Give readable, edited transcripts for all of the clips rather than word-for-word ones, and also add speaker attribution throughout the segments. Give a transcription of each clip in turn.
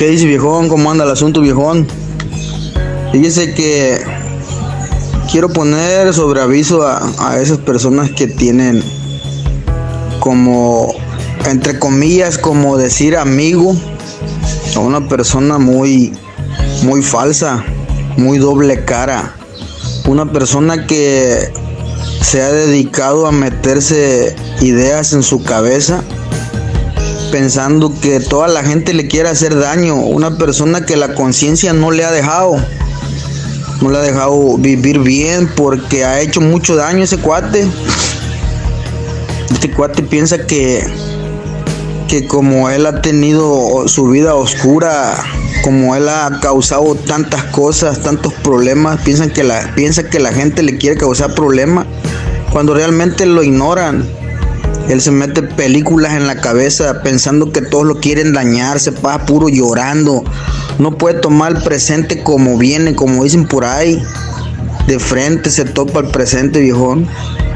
Speaker 1: ¿Qué dice, viejón? ¿Cómo anda el asunto, viejón? Fíjese que quiero poner sobre aviso a esas personas que tienen como, entre comillas, como decir amigo a una persona muy falsa, muy doble cara. Una persona que se ha dedicado a meterse ideas en su cabeza pensando que toda la gente le quiere hacer daño. Una persona que la conciencia no le ha dejado vivir bien, porque ha hecho mucho daño ese cuate. Este cuate piensa que como él ha tenido su vida oscura, como él ha causado tantas cosas, tantos problemas, piensa que la gente le quiere causar problemas, cuando realmente lo ignoran. Él se mete películas en la cabeza pensando que todos lo quieren dañar, se pasa puro llorando. No puede tomar el presente como viene, como dicen por ahí. De frente se topa el presente, viejón.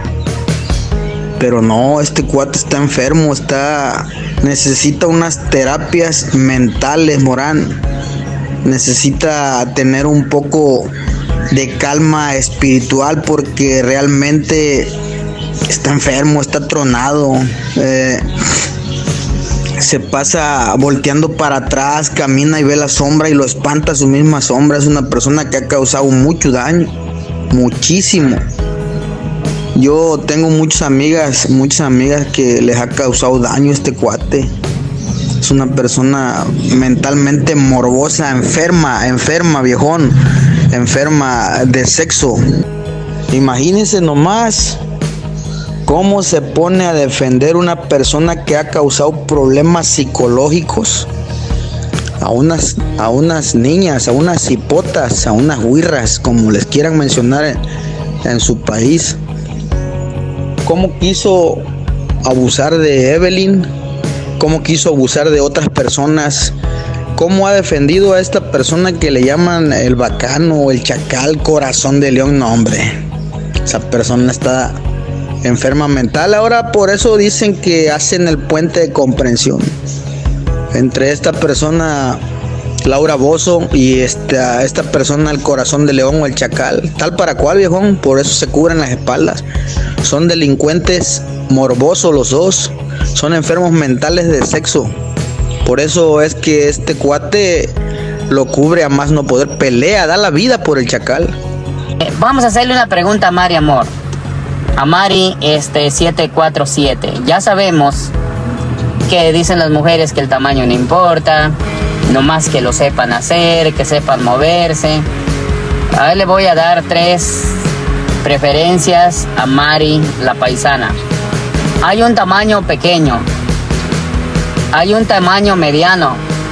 Speaker 1: Pero no, este cuate está enfermo, necesita unas terapias mentales, Morán. Necesita tener un poco de calma espiritual, porque realmente está enfermo, está tronado. Se pasa volteando para atrás, camina y ve la sombra y lo espanta su misma sombra. Es una persona que ha causado mucho daño, muchísimo. Yo tengo muchas amigas que les ha causado daño este cuate. Es una persona mentalmente morbosa, enferma, viejón, enferma de sexo. Imagínense nomás cómo se pone a defender una persona que ha causado problemas psicológicos a unas niñas, a unas hipotas, a unas huirras, como les quieran mencionar en su país. Cómo quiso abusar de Evelyn, cómo quiso abusar de otras personas, cómo ha defendido a esta persona que le llaman el bacano, el chacal, corazón de león. No, hombre, esa persona está enferma mental. Ahora por eso dicen que hacen el puente de comprensión entre esta persona, Laura Bozzo, y esta persona, el corazón de león o el chacal, tal para cual, viejón. Por eso se cubren las espaldas. Son delincuentes morbosos los dos, son enfermos mentales de sexo. Por eso es que este cuate lo cubre a más no poder, pelea, da la vida por el chacal.
Speaker 2: Vamos a hacerle una pregunta a Mari, amor. A Mari 747. Ya sabemos que dicen las mujeres que el tamaño no importa, nomás que lo sepan hacer, que sepan moverse. A ver, le voy a dar 3 preferencias a Mari, la paisana. Hay un tamaño pequeño, hay un tamaño mediano,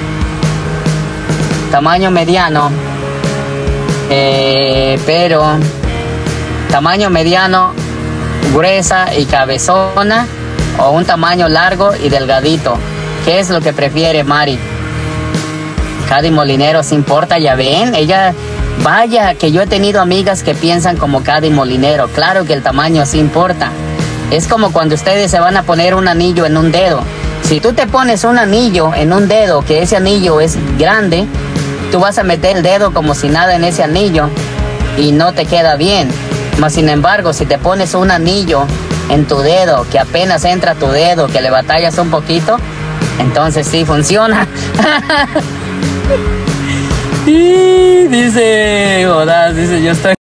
Speaker 2: pero tamaño mediano, gruesa y cabezona, o un tamaño largo y delgadito. ¿Qué es lo que prefiere Mari? Cady Molinero, ¿se importa? Ya ven, ella, vaya que yo he tenido amigas que piensan como Cady Molinero. Claro que el tamaño sí importa. Es como cuando ustedes se van a poner un anillo en un dedo. Si tú te pones un anillo en un dedo, que ese anillo es grande, tú vas a meter el dedo como si nada en ese anillo y no te queda bien. Mas sin embargo, si te pones un anillo en tu dedo, que apenas entra tu dedo, que le batallas un poquito, entonces sí funciona. Y dice, jodas, dice, yo estoy